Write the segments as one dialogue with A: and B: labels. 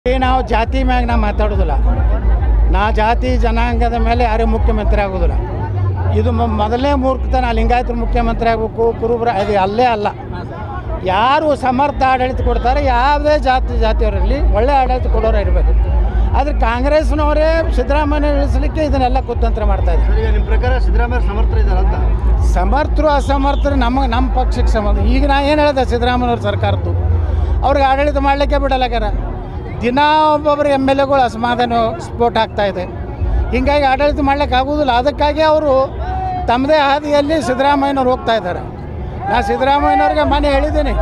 A: ನಾವು ಜಾತಿ ಮ್ಯಾಗ ನಾ ಮಾತಾಡೋದಿಲ್ಲ. ನಾ ಜಾತಿ ಜನಾಂಗದ ಮೇಲೆ ಯಾರೂ ಮುಖ್ಯಮಂತ್ರಿ ಆಗೋದಿಲ್ಲ. ಇದು ಮೊದಲನೇ ಮೂರ್ಖತನ. ಲಿಂಗಾಯತರು ಮುಖ್ಯಮಂತ್ರಿ ಆಗಬೇಕು, ಕುರುಬರ ಅದು ಅಲ್ಲೇ ಅಲ್ಲ. ಯಾರು ಸಮರ್ಥ ಆಡಳಿತ ಕೊಡ್ತಾರೆ, ಯಾವುದೇ ಜಾತಿಯವರಲ್ಲಿ ಒಳ್ಳೆ ಆಡಳಿತ ಕೊಡೋರು ಇರಬೇಕು. ಆದರೆ ಕಾಂಗ್ರೆಸ್ನವರೇ ಸಿದ್ದರಾಮಯ್ಯ ಇಳಿಸಲಿಕ್ಕೆ ಇದನ್ನೆಲ್ಲ ಕುತಂತ್ರ ಮಾಡ್ತಾಯಿದ್ದಾರೆ.
B: ನಿಮ್ಮ ಪ್ರಕಾರ ಸಿದ್ದರಾಮಯ್ಯ ಸಮರ್ಥ ಇದ್ದಾರಂತ?
A: ಸಮರ್ಥರು ಅಸಮರ್ಥರು ನಮ್ಮ ಪಕ್ಷಕ್ಕೆ ಸಂಬಂಧ. ಈಗ ನಾ ಏನು ಹೇಳಿದೆ, ಸಿದ್ದರಾಮಯ್ಯವ್ರ ಸರ್ಕಾರದ್ದು ಅವ್ರಿಗೆ ಆಡಳಿತ ಮಾಡಲಿಕ್ಕೆ ಬಿಡಲಾಗ್ಯಾರ. ದಿನ ಒಬ್ಬೊಬ್ಬರು MLAಗಳು ಅಸಮಾಧಾನ ಸ್ಫೋಟ ಆಗ್ತಾಯಿದೆ. ಹೀಗಾಗಿ ಆಡಳಿತ ಮಾಡ್ಲಿಕ್ಕೆ ಆಗೋದಿಲ್ಲ. ಅದಕ್ಕಾಗಿ ಅವರು ತಮ್ಮದೇ ಹಾದಿಯಲ್ಲಿ ಸಿದ್ದರಾಮಯ್ಯನವ್ರು ಹೋಗ್ತಾ ಇದ್ದಾರೆ. ನಾ ಸಿದ್ದರಾಮಯ್ಯನವ್ರಿಗೆ ಮನೆ ಹೇಳಿದ್ದೀನಿ,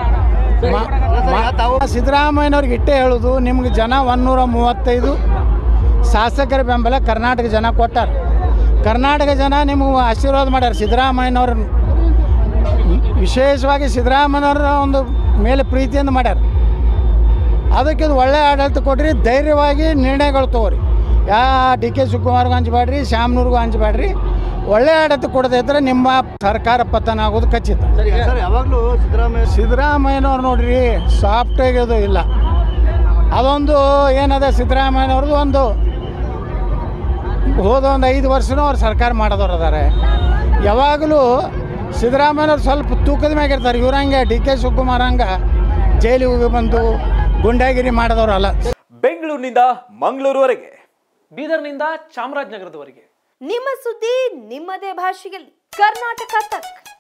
A: ಸಿದ್ದರಾಮಯ್ಯನವ್ರಿಗೆ ಇಟ್ಟೇ ಹೇಳೋದು, ನಿಮ್ಗೆ ಜನ 135 ಶಾಸಕರ ಬೆಂಬಲ ಕರ್ನಾಟಕ ಜನ ಕೊಟ್ಟಾರ. ಕರ್ನಾಟಕ ಜನ ನಿಮಗೆ ಆಶೀರ್ವಾದ ಮಾಡ್ಯಾರ. ಸಿದ್ದರಾಮಯ್ಯನವ್ರ ವಿಶೇಷವಾಗಿ ಸಿದ್ದರಾಮಯ್ಯನವ್ರ ಒಂದು ಮೇಲೆ ಪ್ರೀತಿಯಿಂದ ಮಾಡ್ಯಾರ. ಅದಕ್ಕೆ ಇದು ಒಳ್ಳೆ ಆಡಳಿತ ಕೊಡ್ರಿ, ಧೈರ್ಯವಾಗಿ ನಿರ್ಣಯಗಳು ತೊಗೊರಿ. DK ಶಿವಕುಮಾರ್ಗೂ ಹಂಚಬೇಡ್ರಿ, ಶ್ಯಾಮನೂರ್ಗೂ ಹಂಚಬೇಡ್ರಿ. ಒಳ್ಳೆ ಆಡಳಿತ ಕೊಡದೇ ಇದ್ದರೆ ನಿಮ್ಮ ಸರ್ಕಾರ ಪತನ ಆಗೋದು ಖಚಿತ.
B: ಯಾವಾಗಲೂ
A: ಸಿದ್ದರಾಮಯ್ಯನವ್ರು ನೋಡ್ರಿ ಸಾಫ್ಟಾಗಿರೋದು ಇಲ್ಲ. ಅದೊಂದು ಏನದ ಸಿದ್ದರಾಮಯ್ಯನವ್ರದ್ದು ಒಂದು ಹೋದ ಒಂದು 5 ವರ್ಷನೂ ಅವ್ರು ಸರ್ಕಾರ ಮಾಡೋದವ್ರು ಅದಾರೆ. ಯಾವಾಗಲೂ ಸಿದ್ದರಾಮಯ್ಯನವ್ರು ಸ್ವಲ್ಪ ತೂಕದ ಮ್ಯಾಗಿರ್ತಾರೆ. ಇವ್ರಂಗೆ DK ಶಿವಕುಮಾರ್ ಹಂಗೆ ಜೈಲಿಗೆ ಹೋಗಿ ಬಂದು ಗುಂಡಾಗಿರಿ ಮಾಡಿದವರಲ್ಲ.
C: ಬೆಂಗಳೂರಿನಿಂದ ಮಂಗಳೂರುವರೆಗೆ, ಬೀದರ್ನಿಂದ ಚಾಮರಾಜನಗರದವರೆಗೆ
D: ನಿಮ್ಮ ಸುದ್ದಿ ನಿಮ್ಮದೇ ಭಾಷೆಯಲ್ಲಿ ಕರ್ನಾಟಕ ತಕ್.